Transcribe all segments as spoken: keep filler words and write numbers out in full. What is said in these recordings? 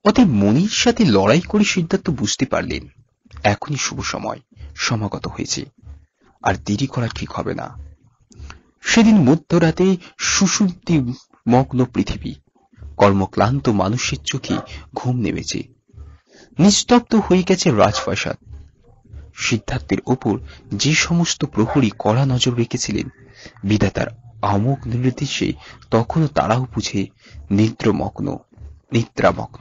অতএব মনির সাথে লড়াই করে সিদ্ধার্থ বুঝতে পারলেন এখনই শুভ সময় সমাগত হয়েছে, আর দেরি করা ঠিক হবে না। সেদিন মধ্যরাতে সুষুপ্তি মগ্ন পৃথিবী, কর্মক্লান্ত মানুষের চোখে ঘুম নেমেছে, নিস্তব্ধ হয়ে গেছে রাজপ্রাসাদ। সিদ্ধার্থের ওপর যে সমস্ত প্রহরী কড়া নজর রেখেছিলেন, বিধাতার আমোঘ নির্দেশে তখনও তারাও বুঝে নিদ্রমগ্ন নিদ্রামগ্ন।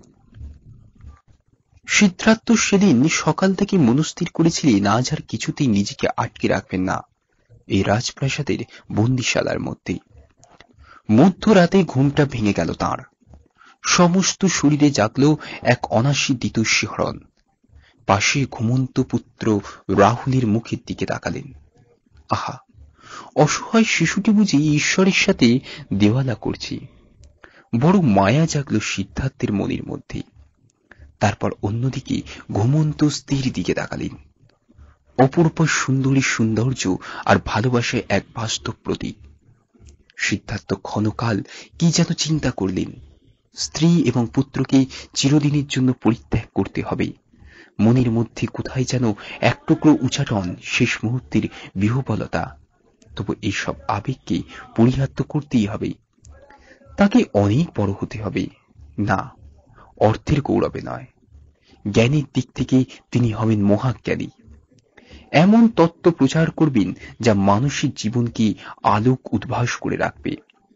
সিদ্ধার্থ সেদিন সকাল থেকে মনস্থির করেছিলেন আজ আর কিছুতেই নিজেকে আটকে রাখবেন না এই রাজপ্রাসাদের বন্দিশালার মধ্যে। মধ্যরাতে ঘুমটা ভেঙে গেল তাঁর, সমস্ত শরীরে জাগল এক অনাশীদিত শিহরণ। পাশে ঘুমন্ত পুত্র রাহুলের মুখের দিকে তাকালেন। আহা, অসহায় শিশুটি বুঝি ঈশ্বরের সাথে দেওয়ালা করছে। বড় মায়া জাগল সিদ্ধার্থের মনের মধ্যে। তারপর অন্যদিকে ঘুমন্ত স্ত্রীর দিকে তাকালেন। অপূর্ব সুন্দরী সৌন্দর্য আর ভালোবাসায় এক বাস্তব প্রতীক। সিদ্ধার্থ ক্ষণকাল কি যেন চিন্তা করলেন। স্ত্রী এবং পুত্রকে চিরদিনের জন্য পরিত্যাগ করতে হবে। মনের মধ্যে কোথায় যেন এক টুকরো উচাটন, শেষ মুহূর্তের বিহ্বলতা। তবু এইসব আবেগকে পরিহার করতেই হবে। তাকে অনেক বড় হতে হবে। না, অর্থের গৌরবে নয়, জ্ঞানের দিক থেকে তিনি হবেন মহাজ্ঞানী। এমন তত্ত্ব প্রচার করবেন যা মানুষের জীবনকে আলোক উদ্ভাস করে রাখবে।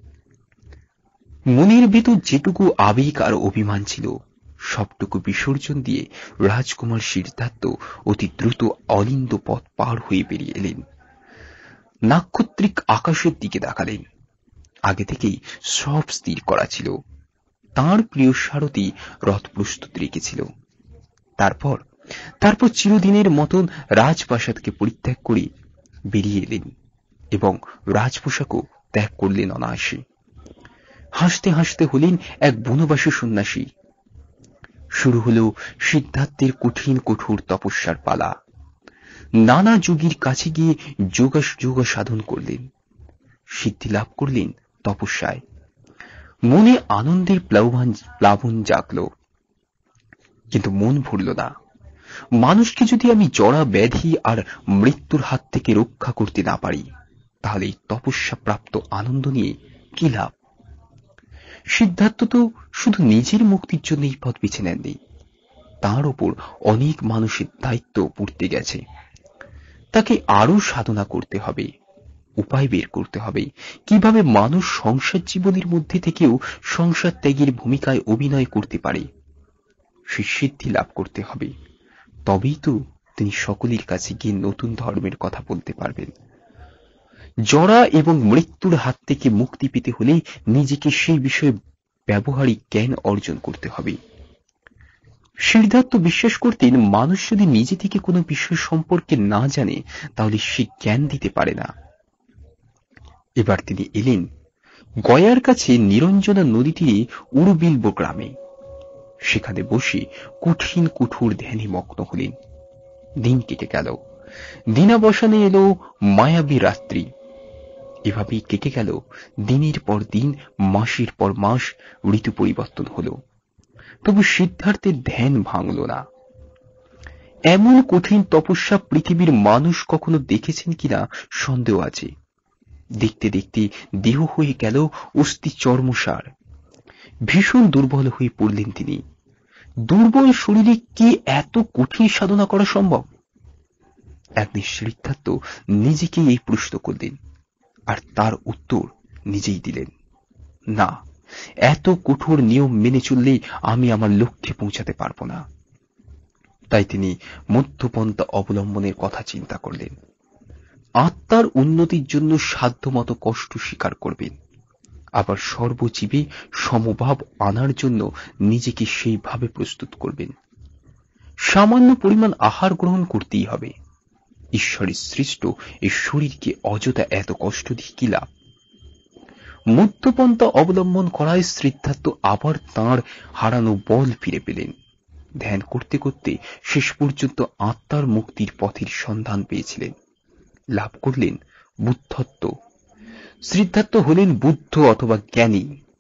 মনের ভেতর যেটুকু আবেগ আর অভিমান ছিল, সবটুকু বিসর্জন দিয়ে রাজকুমার সিদ্ধার্থ অতি দ্রুত অলিন্দ পথ পার হয়ে বেরিয়ে এলেন। নাক্ষত্রিক আকাশের দিকে তাকালেন। আগে থেকেই সব স্থির করা ছিল। তাঁর প্রিয় সারথী রথ প্রস্তুত রেখেছিল। তারপর তারপর চিরদিনের মতন রাজপ্রাসাদকে পরিত্যাগ করে বেরিয়ে এলেন এবং রাজপোশাকও ত্যাগ করলেন অনায়াসে। হাসতে হাসতে হলেন এক বনবাসী সন্ন্যাসী। শুরু হল সিদ্ধার্থের কঠিন কঠোর তপস্যার পালা। নানা যোগীর কাছে গিয়ে যোগা যোগা সাধন করলেন, সিদ্ধি লাভ করলেন তপস্যায়। মনে আনন্দের প্লাবন প্লাবন জাগল, কিন্তু মন ভরল না। মানুষকে যদি আমি জড়া ব্যাধি আর মৃত্যুর হাত থেকে রক্ষা করতে না পারি, তাহলে এই তপস্যা প্রাপ্ত আনন্দ নিয়ে কি লাভ? সিদ্ধার্থ তো শুধু নিজের মুক্তির জন্য এই পথ বেছে নেননি, তাঁর ওপর অনেক মানুষের দায়িত্ব পড়তে গেছে। তাকে আরো সাধনা করতে হবে, উপায় বের করতে হবে কিভাবে মানুষ সংসার জীবনের মধ্যে থেকেও সংসার ত্যাগের ভূমিকায় অভিনয় করতে পারে। সে সিদ্ধি লাভ করতে হবে, তবেই তো তিনি সকলের কাছে গিয়ে নতুন ধর্মের কথা বলতে পারবেন। জরা এবং মৃত্যুর হাত থেকে মুক্তি পেতে হলে নিজেকে সেই বিষয়ে ব্যবহারিক জ্ঞান অর্জন করতে হবে। সিদ্ধার্থ বিশ্বাস করতেন মানুষ যদি নিজে থেকে কোনো বিষয় সম্পর্কে না জানে, তাহলে সে জ্ঞান দিতে পারে না। এবার তিনি এলেন গয়ার কাছে নিরঞ্জনা নদী তীরে উড়বিল্ব গ্রামে। সেখানে বসে কঠিন কঠোর ধ্যানে মগ্ন হলেন। দিন কেটে গেল, দিনাবসানে এলো মায়াবী রাত্রি। এভাবেই কেটে গেল দিনের পর দিন, মাসের পর মাস। ঋতু পরিবর্তন হল, তবু সিদ্ধার্থের ধ্যান ভাঙল না। এমন কঠিন তপস্যা পৃথিবীর মানুষ কখনো দেখেছেন কিনা সন্দেহ আছে। দেখতে দেখতে দেহ হয়ে গেল অস্থি চর্মসার। ভীষণ দুর্বল হয়ে পড়লেন তিনি। দুর্বল শরীরে কি এত কঠিন সাধনা করা সম্ভব? একদিন সিদ্ধার্থ নিজেকে এই প্রশ্ন করলেন, আর তার উত্তর নিজেই দিলেন। না, এত কঠোর নিয়ম মেনে চললে আমি আমার লক্ষ্যে পৌঁছাতে পারবো না। তাই তিনি মধ্যপন্থা অবলম্বনের কথা চিন্তা করলেন। আত্মার উন্নতির জন্য সাধ্যমতো কষ্ট স্বীকার করবেন, আবার সর্বজীবে সমভাব আনার জন্য নিজেকে সেইভাবে প্রস্তুত করবেন। সামান্য পরিমাণ আহার গ্রহণ করতেই হবে। ঈশ্বরের সৃষ্ট এই শরীরকে অযথা এত কষ্ট দিয়ে কি লাভ? মধ্যপন্থা অবলম্বন করায় সিদ্ধার্থ আবার তাঁর হারানো বল ফিরে পেলেন। ধ্যান করতে করতে শেষ পর্যন্ত আত্মার মুক্তির পথের সন্ধান পেয়েছিলেন। লাভ করলেন বুদ্ধত্ব। সিদ্ধার্থ হলেন বুদ্ধ অথবা জ্ঞানী।